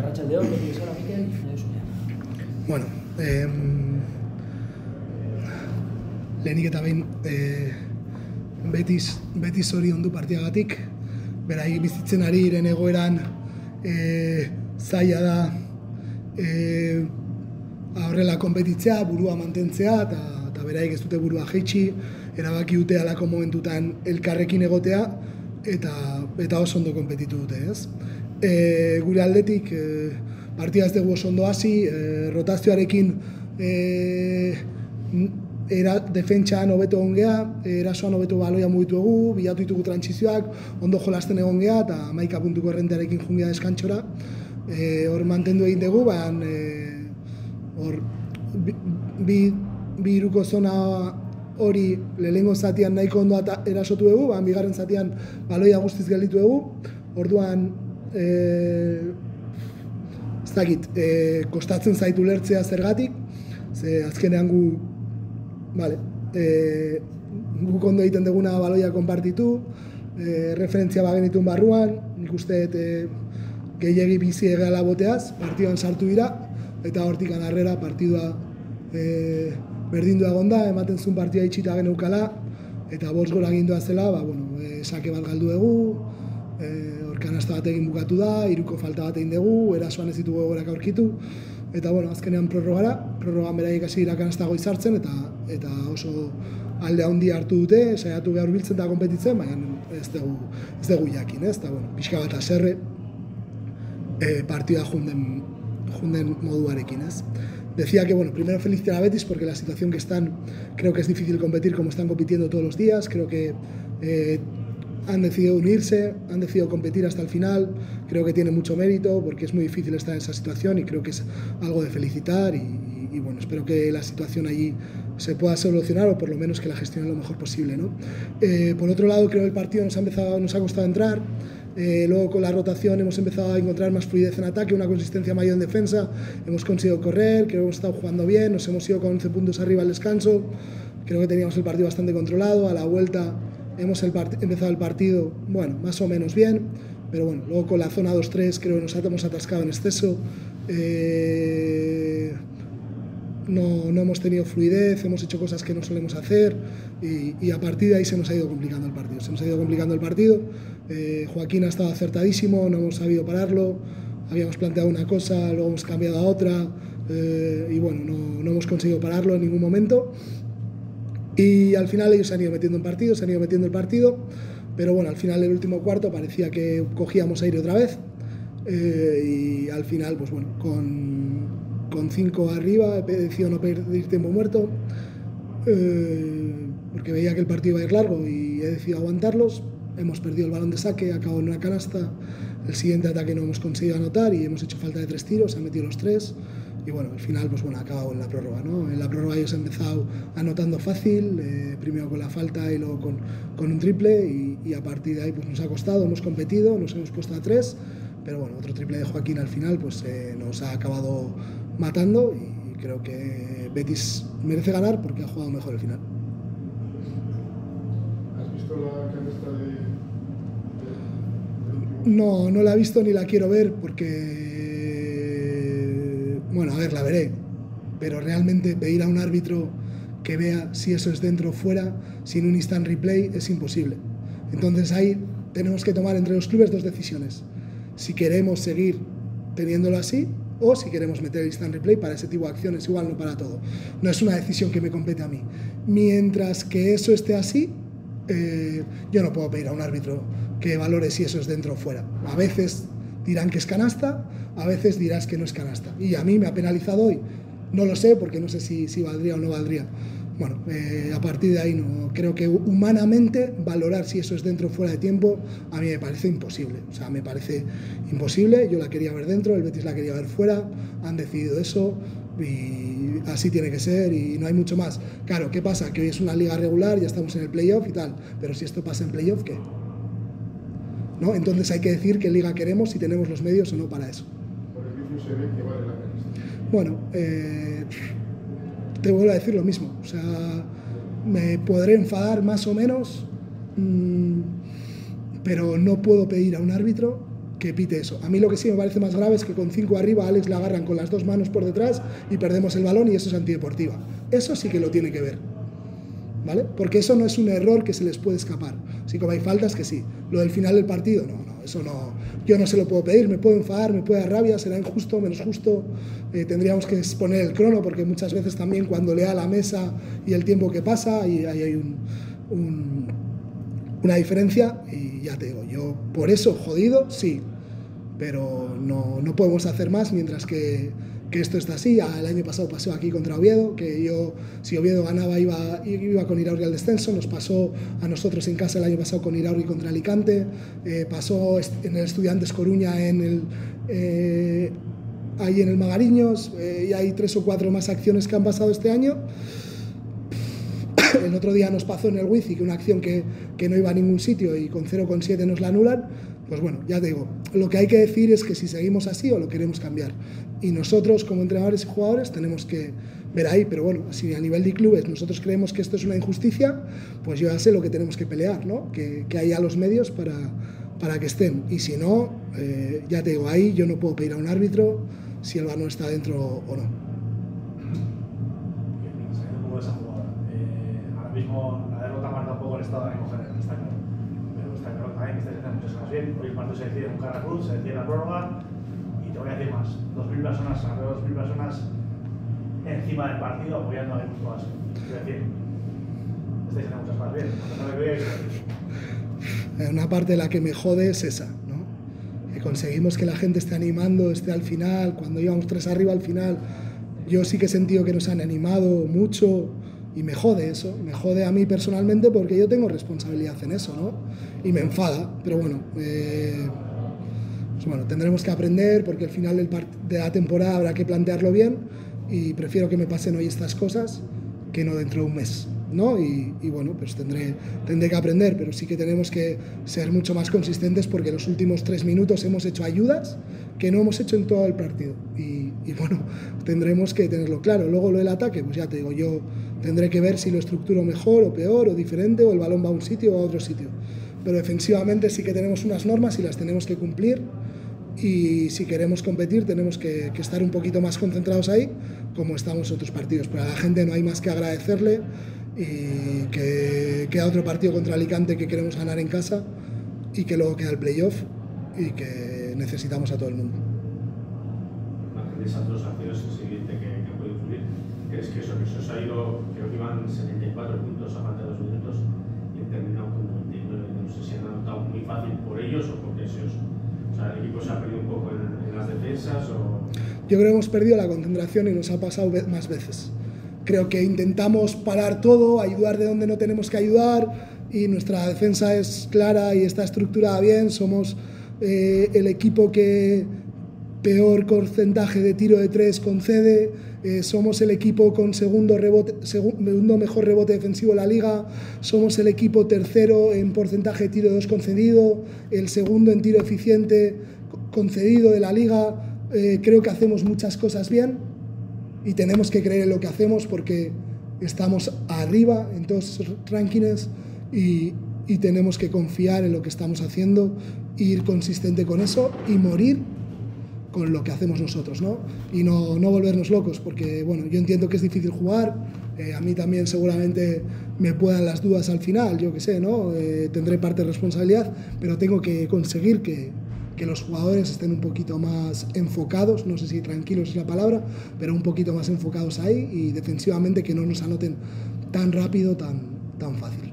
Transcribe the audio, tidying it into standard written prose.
Arratsaldeon, beti bezala, Mikel, nahi zunean. Bueno, lehenik eta behin beti zoriondu partiagatik, berai bizitzen ari diren egoeran zaila da horrela konpetitzea, burua mantentzea, eta beraik ez dute burua jaitsi, erabaki dute halako momentutan elkarrekin egotea, eta oso ondo konpetitu dute, ez? Gure aldetik, partida ez dugu oso ondo hasi, rotazioarekin defentsan hobeto egon gea, erasoan hobeto baloia mugitu egu, bilatu ditugu trantsizioak, ondo jolasten egon gea, eta 11 puntuko errentearekin joan gea deskantxora. Hor mantendu egin dugu, hor bi hiruko zona hori lehenengo zatian nahiko ondo erasotu dugu, bigarren zatian baloia guztiz gelditu dugu, orduan ez dakit, kostatzen zaitu lertzea zergatik, ze azkenean guk ondo egiten duguna baloia konpartitu, referentzia bagenitun barruan, nik uste gehiegi bizi egala boteaz, partiduan sartu dira, eta hortik harrera partidua berdindua egonda, ematen zuen partida itxita geneukala, eta 5 gol agindua zela, sake bat galdu dugu, kanasta bat egin bukatu da, 3ko falta bat egin dugu, erasoan ez ditugu egorak aurkitu, eta azkenean prorrogan beraiek hasi dira kanasta goizartzen, eta oso alde handi hartu dute, saiatu behar biltzen eta konpetitzen, baina ez dugu jakin, ez? Eta pixka bat aserre partida junden moduarekin, ez? Decía que, primero felicitar a Betis porque la situación que están, creo que es difícil competir como están compitiendo todos los días, creo que han decidido unirse, han decidido competir hasta el final, creo que tiene mucho mérito porque es muy difícil estar en esa situación y creo que es algo de felicitar y espero que la situación allí se pueda solucionar o por lo menos que la gestionen lo mejor posible, ¿no? Por otro lado, creo que el partido nos ha costado entrar, luego con la rotación hemos empezado a encontrar más fluidez en ataque, una consistencia mayor en defensa, hemos conseguido correr, creo que hemos estado jugando bien, nos hemos ido con 11 puntos arriba al descanso, creo que teníamos el partido bastante controlado, a la vuelta hemos empezado el partido, más o menos bien, pero luego con la zona 2-3 creo que nos hemos atascado en exceso, no hemos tenido fluidez, hemos hecho cosas que no solemos hacer y a partir de ahí se nos ha ido complicando el partido. Joaquín ha estado acertadísimo, no hemos sabido pararlo, habíamos planteado una cosa, luego hemos cambiado a otra y no hemos conseguido pararlo en ningún momento. Y al final ellos se han ido metiendo el partido, pero al final del último cuarto parecía que cogíamos aire otra vez y al final, con 5 arriba he decidido no perder tiempo muerto porque veía que el partido iba a ir largo y he decidido aguantarlos. Hemos perdido el balón de saque, acabó en una canasta, el siguiente ataque no hemos conseguido anotar y hemos hecho falta de 3 tiros, han metido los 3. Y al final ha acabado en la prórroga, ¿no? En la prórroga ellos han empezado anotando fácil, primero con la falta y luego con un triple y a partir de ahí nos ha costado, hemos competido, nos hemos puesto a 3, pero otro triple de Joaquín al final nos ha acabado matando y creo que Betis merece ganar porque ha jugado mejor el final. ¿Has visto la canasta de... No la he visto ni la quiero ver porque... la veré, pero realmente pedir a un árbitro que vea si eso es dentro o fuera, sin un instant replay, es imposible. Entonces ahí tenemos que tomar entre los clubes 2 decisiones. Si queremos seguir teniéndolo así o si queremos meter el instant replay para ese tipo de acciones, igual no para todo. No es una decisión que me compete a mí. Mientras que eso esté así, yo no puedo pedir a un árbitro que valore si eso es dentro o fuera. A veces dirán que es canasta, a veces dirás que no es canasta. Y a mí me ha penalizado hoy. No lo sé, porque no sé si valdría o no valdría. A partir de ahí no. Creo que humanamente valorar si eso es dentro o fuera de tiempo a mí me parece imposible. O sea, me parece imposible. Yo la quería ver dentro, el Betis la quería ver fuera. Han decidido eso y así tiene que ser y no hay mucho más. Claro, ¿qué pasa? Que hoy es una liga regular, ya estamos en el playoff y tal. Pero si esto pasa en playoff, ¿qué? ¿No? Entonces hay que decir qué liga queremos, si tenemos los medios o no para eso. Por el vídeo se ve que vale la pena. Te vuelvo a decir lo mismo. O sea, me podré enfadar más o menos, pero no puedo pedir a un árbitro pite eso. A mí lo que sí me parece más grave es que con 5 arriba a Alex le agarran con las 2 manos por detrás y perdemos el balón y eso es antideportiva. Eso sí que lo tiene que ver, ¿vale? Porque eso no es un error que se les puede escapar. Si como hay faltas, que sí. Lo del final del partido, no, eso no. Yo no se lo puedo pedir, me puedo enfadar, me puede dar rabia, será injusto, menos justo. Tendríamos que exponer el crono porque muchas veces también cuando lea la mesa y el tiempo que pasa, y ahí hay una diferencia y ya te digo, yo por eso jodido, sí, pero no podemos hacer más mientras que esto está así. El año pasado pasó aquí contra Oviedo, que yo, si Oviedo ganaba, iba con Iraurgi al descenso. Nos pasó a nosotros en casa el año pasado con Iraurgi contra Alicante, pasó en el Estudiantes Coruña ahí en el Magariños, y hay 3 o 4 más acciones que han pasado este año. El otro día nos pasó en el Wizzing, que una acción que no iba a ningún sitio y con 0,7 nos la anulan. Pues bueno, ya te digo, lo que hay que decir es que si seguimos así o lo queremos cambiar. Y nosotros como entrenadores y jugadores tenemos que ver ahí, pero bueno, si a nivel de clubes nosotros creemos que esto es una injusticia, pues yo ya sé lo que tenemos que pelear, ¿no? Que haya los medios para que estén. Y si no, ya te digo, ahí yo no puedo pedir a un árbitro si el balón está dentro o no. Mismo la derrota marca un poco el estado de ánimo general, está claro. Pero está claro también que estáis haciendo muchas cosas bien. Hoy el partido se decide en un Caracruz, se decide en la prórroga y te voy a decir más. 2.000 personas, alrededor de 2.000 personas encima del partido apoyando a Guipúzcoa Basket. Es decir, estáis haciendo muchas cosas bien. Una parte de la que me jode es esa, ¿no? Que conseguimos que la gente esté animando, esté al final. Cuando íbamos 3 arriba al final, yo sí que he sentido que nos han animado mucho. Y me jode eso, me jode a mí personalmente porque yo tengo responsabilidad en eso, ¿no? Y me enfada, pero bueno, pues bueno, tendremos que aprender porque al final de la temporada habrá que plantearlo bien y prefiero que me pasen hoy estas cosas que no dentro de un mes, ¿no? Y bueno, pues tendré que aprender, pero sí que tenemos que ser mucho más consistentes porque en los últimos 3 minutos hemos hecho ayudas que no hemos hecho en todo el partido y bueno, tendremos que tenerlo claro. Luego lo del ataque, pues ya te digo, yo tendré que ver si lo estructuro mejor o peor o diferente o el balón va a un sitio o a otro sitio, pero defensivamente sí que tenemos unas normas y las tenemos que cumplir y si queremos competir tenemos que estar un poquito más concentrados ahí como estamos en otros partidos. Pero a la gente no hay más que agradecerle y que queda otro partido contra Alicante que queremos ganar en casa y que luego queda el playoff y que necesitamos a todo el mundo. De esas 2 acciones siguiente que puede influir, ¿crees que eso os ha ido, creo que iban 74 puntos a falta de 2 minutos y han terminado con 99? No sé si han anotado muy fácil por ellos o porque o sea, el equipo se ha perdido un poco en las defensas o... Yo creo que hemos perdido la concentración y nos ha pasado más veces. Creo que intentamos parar todo, ayudar de donde no tenemos que ayudar y nuestra defensa es clara y está estructurada bien. Somos el equipo que peor porcentaje de tiro de 3 concede, somos el equipo con segundo mejor rebote defensivo de la liga, somos el equipo tercero en porcentaje de tiro de 2 concedido, el segundo en tiro eficiente concedido de la liga. Creo que hacemos muchas cosas bien y tenemos que creer en lo que hacemos porque estamos arriba en todos esos rankings y tenemos que confiar en lo que estamos haciendo, ir consistente con eso y morir con lo que hacemos nosotros, ¿no? Y no volvernos locos, porque bueno, yo entiendo que es difícil jugar, a mí también seguramente me puedan las dudas al final, yo qué sé, ¿no? Tendré parte de responsabilidad, pero tengo que conseguir que los jugadores estén un poquito más enfocados, no sé si tranquilos es la palabra, pero un poquito más enfocados ahí y defensivamente que no nos anoten tan rápido, tan fácil.